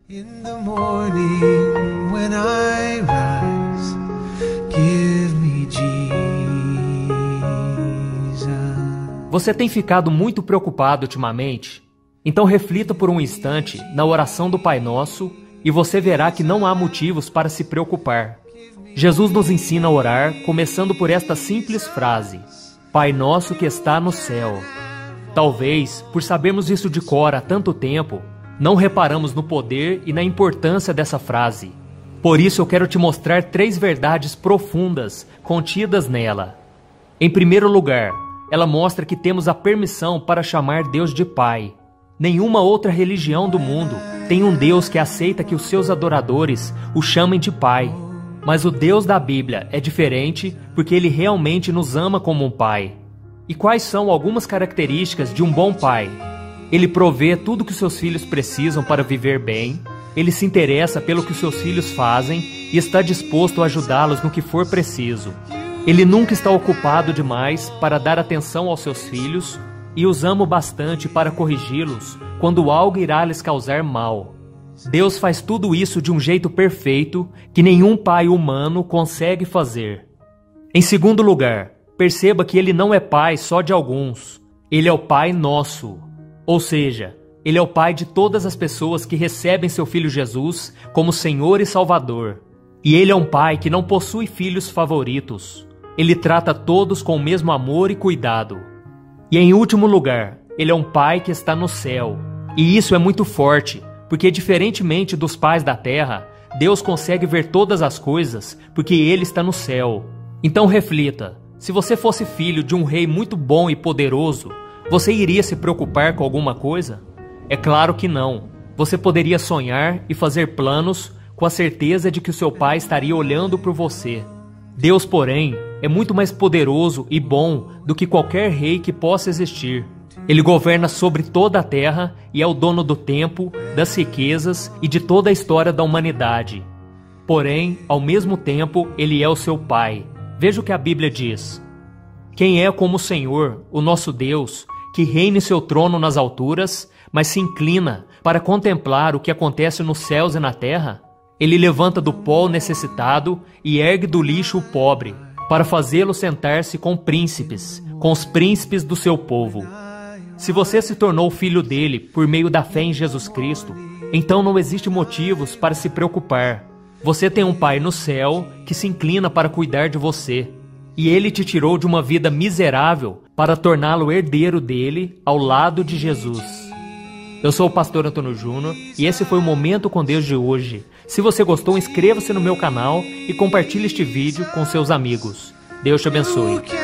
In the morning when I rise, give me Jesus. Você tem ficado muito preocupado ultimamente? Então reflita por um instante na oração do Pai Nosso e você verá que não há motivos para se preocupar. Jesus nos ensina a orar começando por esta simples frase: Pai Nosso que está no céu. Talvez, por sabermos isso de cor há tanto tempo, não reparamos no poder e na importância dessa frase. Por isso eu quero te mostrar 3 verdades profundas contidas nela. Em primeiro lugar, ela mostra que temos a permissão para chamar Deus de Pai. Nenhuma outra religião do mundo tem um Deus que aceita que os seus adoradores o chamem de Pai. Mas o Deus da Bíblia é diferente porque Ele realmente nos ama como um Pai. E quais são algumas características de um bom pai? Ele provê tudo que seus filhos precisam para viver bem, ele se interessa pelo que seus filhos fazem e está disposto a ajudá-los no que for preciso. Ele nunca está ocupado demais para dar atenção aos seus filhos e os ama bastante para corrigi-los quando algo irá lhes causar mal. Deus faz tudo isso de um jeito perfeito que nenhum pai humano consegue fazer. Em segundo lugar, perceba que Ele não é pai só de alguns. Ele é o Pai nosso. Ou seja, Ele é o Pai de todas as pessoas que recebem seu Filho Jesus como Senhor e Salvador. E Ele é um Pai que não possui filhos favoritos. Ele trata todos com o mesmo amor e cuidado. E em último lugar, Ele é um Pai que está no céu. E isso é muito forte, porque diferentemente dos pais da terra, Deus consegue ver todas as coisas porque Ele está no céu. Então reflita, se você fosse filho de um rei muito bom e poderoso, você iria se preocupar com alguma coisa? É claro que não. Você poderia sonhar e fazer planos com a certeza de que o seu pai estaria olhando por você. Deus, porém, é muito mais poderoso e bom do que qualquer rei que possa existir. Ele governa sobre toda a terra e é o dono do tempo, das riquezas e de toda a história da humanidade. Porém, ao mesmo tempo, Ele é o seu Pai. Veja o que a Bíblia diz. Quem é como o Senhor, o nosso Deus, que reina em seu trono nas alturas, mas se inclina para contemplar o que acontece nos céus e na terra? Ele levanta do pó o necessitado e ergue do lixo o pobre, para fazê-lo sentar-se com príncipes, com os príncipes do seu povo. Se você se tornou filho dele por meio da fé em Jesus Cristo, então não existe motivos para se preocupar. Você tem um Pai no céu que se inclina para cuidar de você. E Ele te tirou de uma vida miserável para torná-lo herdeiro dele ao lado de Jesus. Eu sou o pastor Antônio Júnior e esse foi o Momento com Deus de hoje. Se você gostou, inscreva-se no meu canal e compartilhe este vídeo com seus amigos. Deus te abençoe.